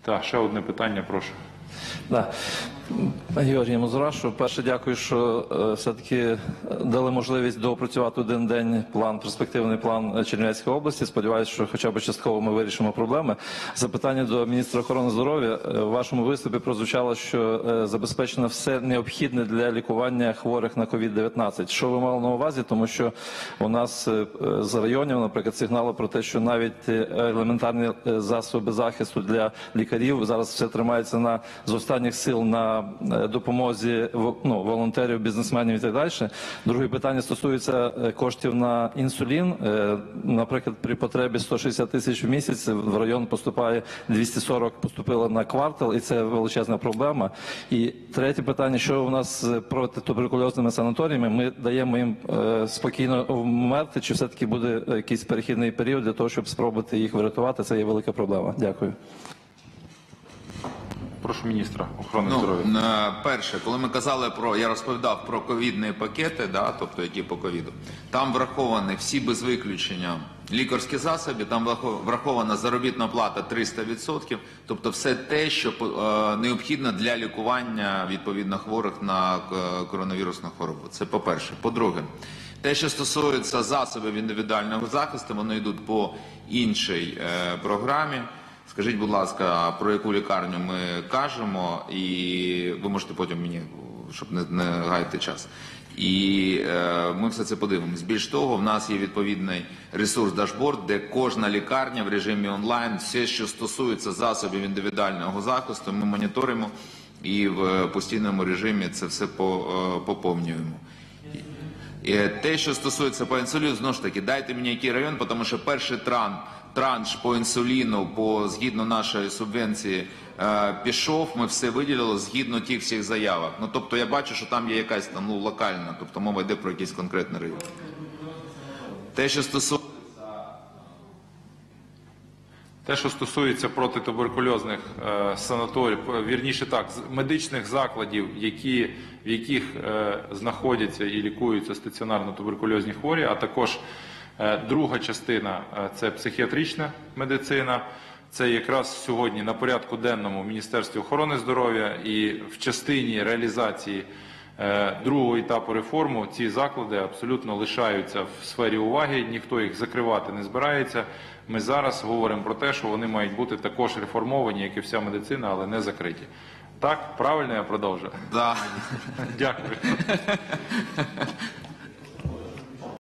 Так, ще одне питання, прошу. Да. Георгій Мазурашу, перше дякую, що все-таки дали можливість доопрацювати один день перспективний план Чернівецької області. Сподіваюся, що хоча б частково ми вирішимо проблеми. Запитання до міністра охорони здоров'я. В вашому виступі прозвучало, що забезпечено все необхідне для лікування хворих на COVID-19. Що ви мали на увазі? Тому що у нас з районів, наприклад, сигнали про те, що навіть елементарні засоби захисту для лікарів зараз все тримається з останніх сил на допомозі волонтерів, бізнесменів і так далі. Друге питання стосується коштів на інсулін. Наприклад, при потребі 160 тисяч в місяць в район поступає 240, поступило на квартал, і це величезна проблема. І третє питання, що у нас з протитуберкульозними санаторіями, ми даємо їм спокійно вмерти, чи все-таки буде якийсь перехідний період для того, щоб спробувати їх врятувати? Це є велика проблема. Дякую. Прошу міністра охорони здоров'я. Перше, коли ми казали я розповідав про ковідні пакети, тобто які по ковіду, там враховані всі без виключення лікарські засоби, там врахована заробітна плата 300%, тобто все те, що необхідно для лікування відповідно хворих на коронавірусну хворобу. Це по-перше. По-друге, те, що стосується засобів індивідуального захисту, вони йдуть по іншій програмі. Скажіть, будь ласка, про яку лікарню ми кажемо, і ви можете потім мені, щоб не гаяти час. І ми все це подивимось. Більш того, в нас є відповідний ресурс дашборд, де кожна лікарня в режимі онлайн, все, що стосується засобів індивідуального захисту, ми моніторимо і в постійному режимі це все поповнюємо. І те, що стосується по інсуліну, знову ж таки, дайте мені який район, тому що перший транш по інсуліну, згідно нашої субвенції, пішов, ми все виділили згідно тих всіх заявок. Тобто я бачу, що там є якась локальна, тобто мова йде про якийсь конкретний район. Те, що стосується протитуберкульозних санаторій, вірніше так, медичних закладів, в яких знаходяться і лікуються стаціонарно туберкульозні хворі, а також друга частина – це психіатрична медицина. Це якраз сьогодні на порядку денному в Міністерстві охорони здоров'я, і в частині реалізації другого етапу реформи ці заклади абсолютно лишаються в сфері уваги, ніхто їх закривати не збирається. Ми зараз говоримо про те, що вони мають бути також реформовані, як і вся медицина, але не закриті. Так? Правильно я продовжую? Так. Дякую.